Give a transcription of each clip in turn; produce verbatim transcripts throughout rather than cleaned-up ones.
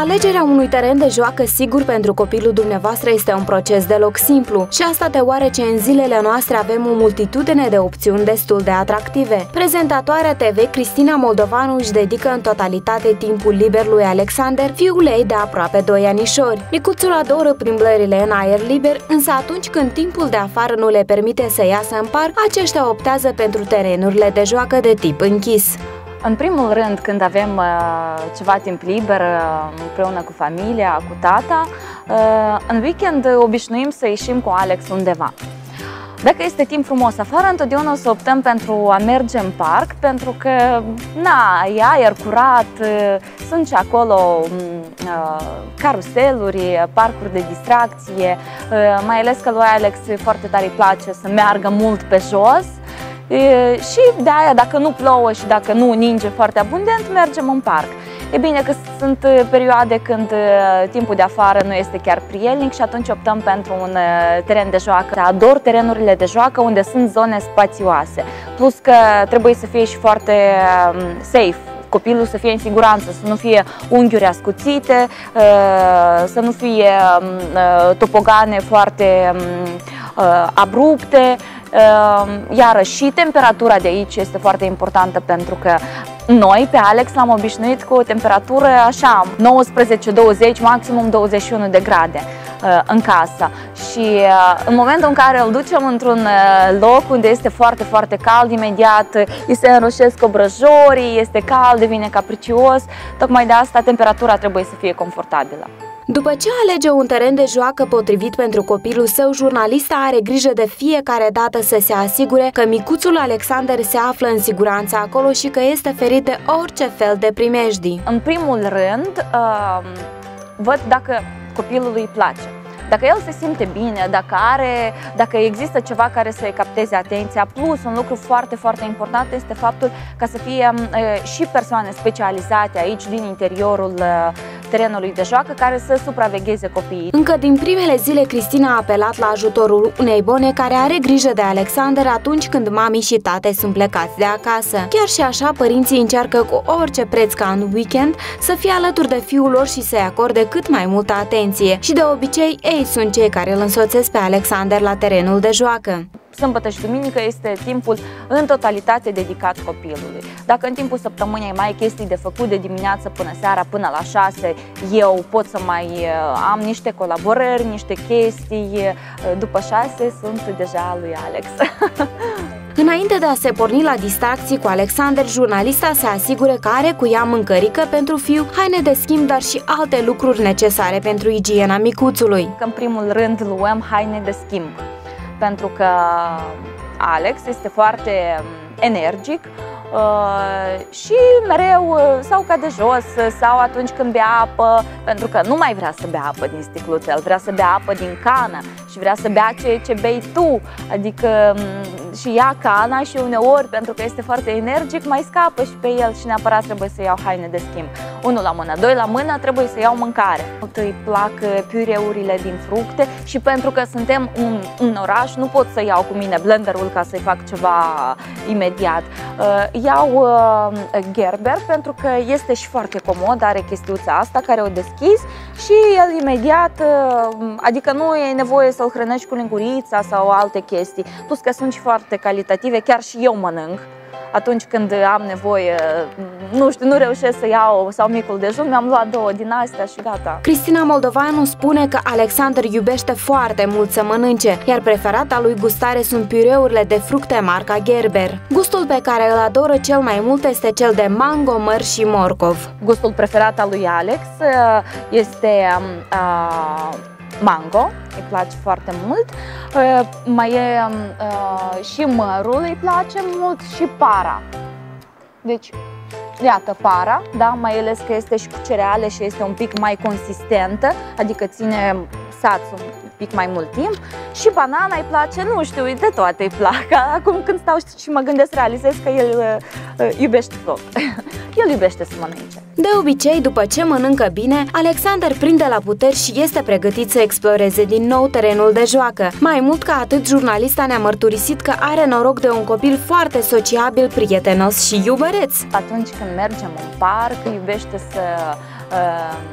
Alegerea unui teren de joacă sigur pentru copilul dumneavoastră este un proces deloc simplu și asta deoarece în zilele noastre avem o multitudine de opțiuni destul de atractive. Prezentatoarea T V Cristina Moldovanu își dedică în totalitate timpul liber lui Alexander, fiul ei de aproape doi anișori. Micuțul adoră plimbările în aer liber, însă atunci când timpul de afară nu le permite să iasă în parc, aceștia optează pentru terenurile de joacă de tip închis. În primul rând, când avem uh, ceva timp liber uh, împreună cu familia, cu tata, uh, în weekend obișnuim să ieșim cu Alex undeva. Dacă este timp frumos afară, întotdeauna o să optăm pentru a merge în parc, pentru că, na, e aer curat, uh, sunt și acolo uh, caruseluri, parcuri de distracție, uh, mai ales că lui Alex foarte tare îi place să meargă mult pe jos. E, și de aia, dacă nu plouă și dacă nu ninge foarte abundent, mergem în parc. E bine că sunt perioade când timpul de afară nu este chiar prielnic și atunci optăm pentru un teren de joacă. Ador terenurile de joacă unde sunt zone spațioase, plus că trebuie să fie și foarte safe. Copilul să fie în siguranță, să nu fie unghiuri ascuțite, să nu fie topogane foarte abrupte. Iarăși și temperatura de aici este foarte importantă, pentru că noi pe Alex l-am obișnuit cu o temperatură așa nouăsprezece douăzeci, maximum douăzeci și unu de grade în casă. Și în momentul în care îl ducem într-un loc unde este foarte, foarte cald, imediat îi se înroșesc obrăjorii, este cald, devine capricios. Tocmai de asta temperatura trebuie să fie confortabilă. După ce alege un teren de joacă potrivit pentru copilul său, jurnalista are grijă de fiecare dată să se asigure că micuțul Alexander se află în siguranță acolo și că este ferit de orice fel de primejdii. În primul rând, văd dacă copilului îi place. Dacă el se simte bine, dacă, are, dacă există ceva care să-i capteze atenția, plus un lucru foarte, foarte important este faptul ca să fie e, și persoane specializate aici din interiorul e, terenului de joacă care să supravegheze copiii. Încă din primele zile, Cristina a apelat la ajutorul unei bone care are grijă de Alexander atunci când mami și tate sunt plecați de acasă. Chiar și așa, părinții încearcă cu orice preț ca în weekend să fie alături de fiul lor și să-i acorde cât mai multă atenție. Și de obicei, ei sunt cei care îl însoțesc pe Alexander la terenul de joacă. Sâmbătă și duminică este timpul în totalitate dedicat copilului. Dacă în timpul săptămânii mai ai chestii de făcut de dimineață până seara, până la șase, eu pot să mai am niște colaborări, niște chestii. După șase sunt deja lui Alex. Înainte de a se porni la distracții cu Alexander, jurnalista se asigură că are cu ea mâncărică pentru fiu, haine de schimb, dar și alte lucruri necesare pentru igiena micuțului. În primul rând luăm haine de schimb, pentru că Alex este foarte energic uh, și mereu uh, sau cade jos sau atunci când bea apă, pentru că nu mai vrea să bea apă din sticluță, el vrea să bea apă din cană și vrea să bea ceea ce bei tu, adică și ia cana și uneori, pentru că este foarte energic, mai scapă și pe el și neapărat trebuie să iau haine de schimb. Unul la mână, doi la mână, trebuie să iau mâncare. Îi plac piureurile din fructe și pentru că suntem un, un oraș, nu pot să iau cu mine blenderul ca să-i fac ceva imediat. Iau Gerber pentru că este și foarte comod, are chestiuța asta care o deschis și el imediat, adică nu e nevoie să-l hrănești cu lingurița sau alte chestii, plus că sunt și foarte calitative, chiar și eu mănânc. Atunci când am nevoie, nu știu, nu reușesc să iau sau micul dejun, mi-am luat două din astea și gata. Cristina Moldovanu spune că Alexander iubește foarte mult să mănânce, iar preferata lui gustare sunt piureurile de fructe marca Gerber. Gustul pe care îl adoră cel mai mult este cel de mango, măr și morcov. Gustul preferat al lui Alex este uh, mango, îi place foarte mult, mai e uh, și mărul îi place mult și para. Deci, iată para, da, mai ales că este și cu cereale și este un pic mai consistentă, adică ține sațul un pic mai mult timp. Și banana îi place, nu știu, de toate îi plac. Acum când stau și mă gândesc, realizez că el uh, iubește tot. El iubește să mănânce. De obicei, după ce mănâncă bine, Alexander prinde la puteri și este pregătit să exploreze din nou terenul de joacă. Mai mult ca atât, jurnalista ne-a mărturisit că are noroc de un copil foarte sociabil, prietenos și iubăreț. Atunci când mergem în parc, iubește să uh,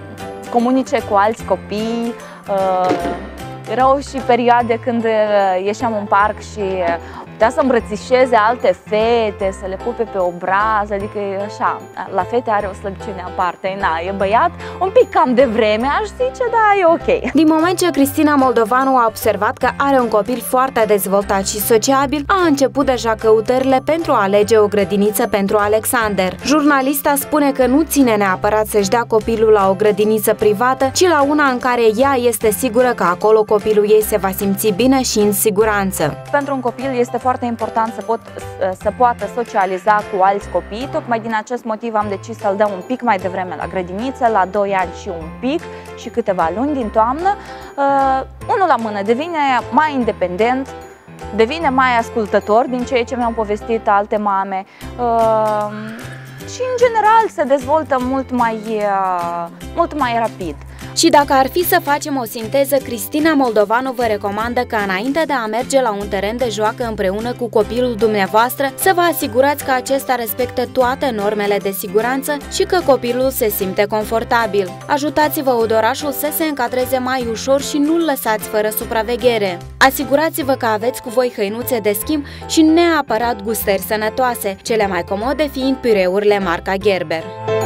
comunice cu alți copii. Erau și perioade când ieșeam în parc și putea să îmbrățișeze alte fete, să le pupe pe obraz, adică e așa, la fete are o slăbiciune aparte, na, e băiat, un pic cam de vreme, aș zice, dar e ok. Din moment ce Cristina Moldovanu a observat că are un copil foarte dezvoltat și sociabil, a început deja căutările pentru a alege o grădiniță pentru Alexander. Jurnalista spune că nu ține neapărat să-și dea copilul la o grădiniță privată, ci la una în care ea este sigură că acolo copilul ei se va simți bine și în siguranță. Pentru un copil este foarte important să, pot, să poată socializa cu alți copii. Tocmai din acest motiv am decis să-l dăm un pic mai devreme la grădiniță, la doi ani și un pic și câteva luni din toamnă. Uh, unul la mână devine mai independent, devine mai ascultător din ceea ce mi-au povestit alte mame uh, și în general se dezvoltă mult mai, uh, mult mai rapid. Și dacă ar fi să facem o sinteză, Cristina Moldovanu vă recomandă ca înainte de a merge la un teren de joacă împreună cu copilul dumneavoastră, să vă asigurați că acesta respectă toate normele de siguranță și că copilul se simte confortabil. Ajutați-vă odorașul să se încadreze mai ușor și nu-l lăsați fără supraveghere. Asigurați-vă că aveți cu voi hăinuțe de schimb și neapărat gustări sănătoase, cele mai comode fiind pireurile marca Gerber.